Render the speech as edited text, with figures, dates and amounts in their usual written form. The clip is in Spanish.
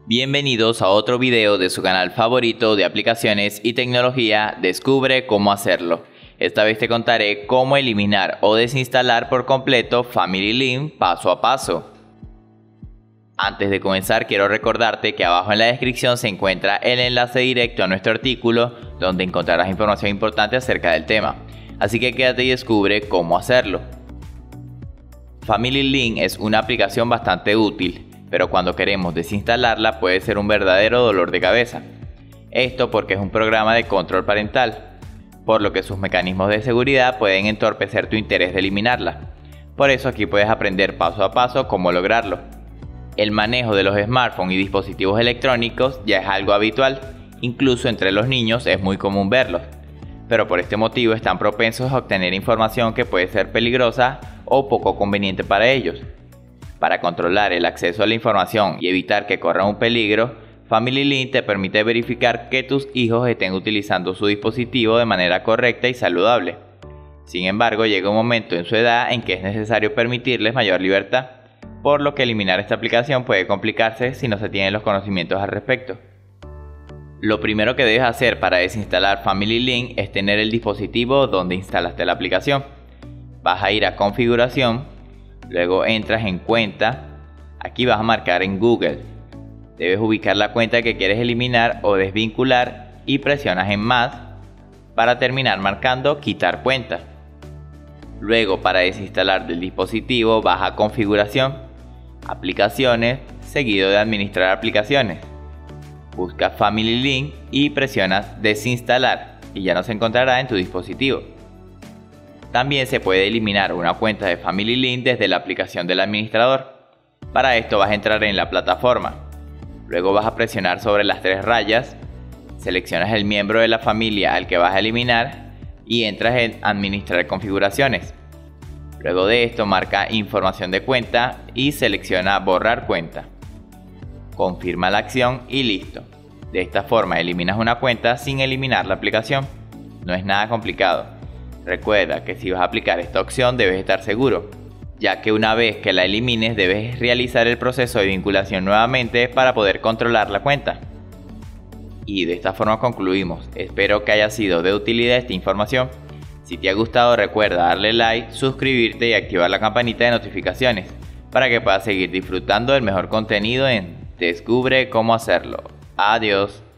Bienvenidos a otro video de su canal favorito de aplicaciones y tecnología, Descubre cómo hacerlo. Esta vez te contaré cómo eliminar o desinstalar por completo Family Link paso a paso. Antes de comenzar quiero recordarte que abajo en la descripción se encuentra el enlace directo a nuestro artículo donde encontrarás información importante acerca del tema. Así que quédate y descubre cómo hacerlo. Family Link es una aplicación bastante útil, pero cuando queremos desinstalarla puede ser un verdadero dolor de cabeza. Esto porque es un programa de control parental, por lo que sus mecanismos de seguridad pueden entorpecer tu interés de eliminarla. Por eso aquí puedes aprender paso a paso cómo lograrlo. El manejo de los smartphones y dispositivos electrónicos ya es algo habitual, incluso entre los niños es muy común verlos, pero por este motivo están propensos a obtener información que puede ser peligrosa o poco conveniente para ellos. Para controlar el acceso a la información y evitar que corran un peligro, Family Link te permite verificar que tus hijos estén utilizando su dispositivo de manera correcta y saludable. Sin embargo, llega un momento en su edad en que es necesario permitirles mayor libertad, por lo que eliminar esta aplicación puede complicarse si no se tienen los conocimientos al respecto. Lo primero que debes hacer para desinstalar Family Link es tener el dispositivo donde instalaste la aplicación. Vas a ir a Configuración. Luego entras en Cuenta, aquí vas a marcar en Google. Debes ubicar la cuenta que quieres eliminar o desvincular y presionas en Más para terminar marcando Quitar cuenta. Luego para desinstalar del dispositivo vas a Configuración, Aplicaciones, seguido de Administrar aplicaciones. Busca Family Link y presionas Desinstalar y ya no se encontrará en tu dispositivo. También se puede eliminar una cuenta de Family Link desde la aplicación del administrador. Para esto vas a entrar en la plataforma. Luego vas a presionar sobre las tres rayas, seleccionas el miembro de la familia al que vas a eliminar y entras en Administrar configuraciones. Luego de esto marca Información de cuenta y selecciona Borrar cuenta. Confirma la acción y listo. De esta forma eliminas una cuenta sin eliminar la aplicación. No es nada complicado. Recuerda que si vas a aplicar esta opción debes estar seguro, ya que una vez que la elimines debes realizar el proceso de vinculación nuevamente para poder controlar la cuenta. Y de esta forma concluimos. Espero que haya sido de utilidad esta información. Si te ha gustado recuerda darle like, suscribirte y activar la campanita de notificaciones para que puedas seguir disfrutando del mejor contenido en Descubre cómo hacerlo. Adiós.